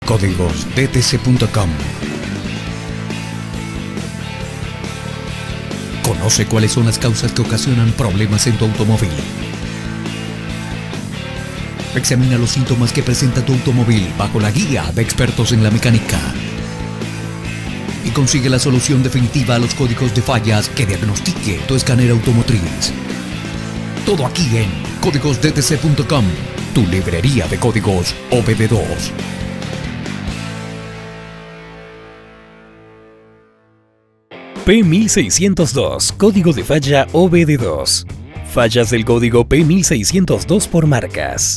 códigosdtc.com. Conoce cuáles son las causas que ocasionan problemas en tu automóvil. Examina los síntomas que presenta tu automóvil bajo la guía de expertos en la mecánica. Y consigue la solución definitiva a los códigos de fallas que diagnostique tu escáner automotriz. Todo aquí en códigosdtc.com, tu librería de códigos OBD2. P1602, código de falla OBD2. Fallas del código P1602 por marcas.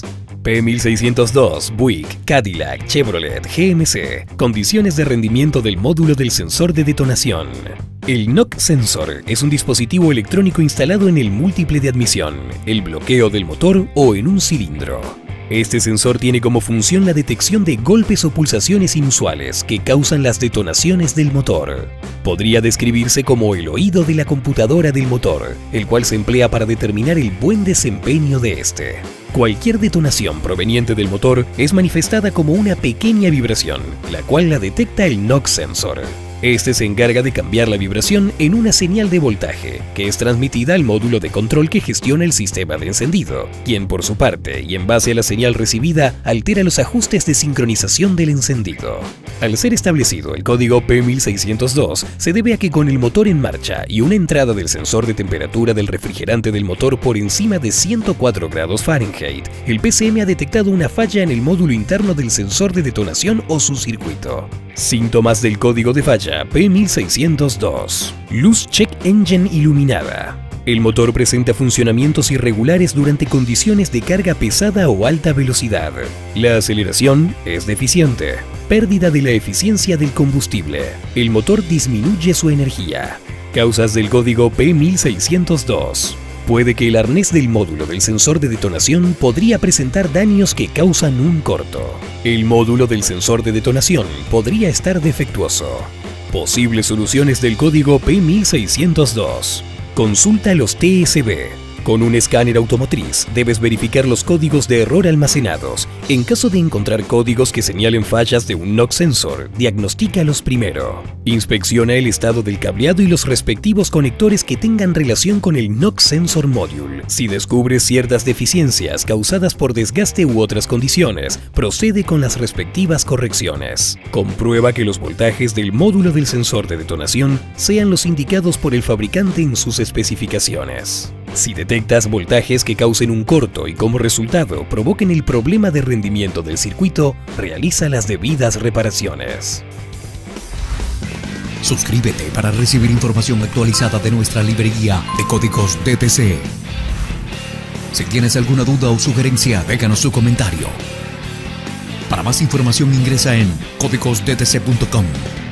P1602, Buick, Cadillac, Chevrolet, GMC. Condiciones de rendimiento del módulo del sensor de detonación. El knock sensor es un dispositivo electrónico instalado en el múltiple de admisión, el bloqueo del motor o en un cilindro. Este sensor tiene como función la detección de golpes o pulsaciones inusuales que causan las detonaciones del motor. Podría describirse como el oído de la computadora del motor, el cual se emplea para determinar el buen desempeño de este. Cualquier detonación proveniente del motor es manifestada como una pequeña vibración, la cual la detecta el knock sensor. Este se encarga de cambiar la vibración en una señal de voltaje, que es transmitida al módulo de control que gestiona el sistema de encendido, quien por su parte, y en base a la señal recibida, altera los ajustes de sincronización del encendido. Al ser establecido el código P1602, se debe a que con el motor en marcha y una entrada del sensor de temperatura del refrigerante del motor por encima de 104 grados Fahrenheit, el PCM ha detectado una falla en el módulo interno del sensor de detonación o su circuito. Síntomas del código de falla P1602. Luz check engine iluminada. El motor presenta funcionamientos irregulares durante condiciones de carga pesada o alta velocidad. La aceleración es deficiente. Pérdida de la eficiencia del combustible. El motor disminuye su energía. Causas del código P1602. Puede que el arnés del módulo del sensor de detonación podría presentar daños que causan un corto. El módulo del sensor de detonación podría estar defectuoso. Posibles soluciones del código P1602. Consulta los TSB. Con un escáner automotriz debes verificar los códigos de error almacenados. En caso de encontrar códigos que señalen fallas de un knock sensor, diagnostícalos primero. Inspecciona el estado del cableado y los respectivos conectores que tengan relación con el knock sensor module. Si descubres ciertas deficiencias causadas por desgaste u otras condiciones, procede con las respectivas correcciones. Comprueba que los voltajes del módulo del sensor de detonación sean los indicados por el fabricante en sus especificaciones. Si detectas voltajes que causen un corto y como resultado provoquen el problema de rendimiento del circuito, realiza las debidas reparaciones. Suscríbete para recibir información actualizada de nuestra librería de códigos DTC. Si tienes alguna duda o sugerencia, déjanos su comentario. Para más información ingresa en códigosdtc.com.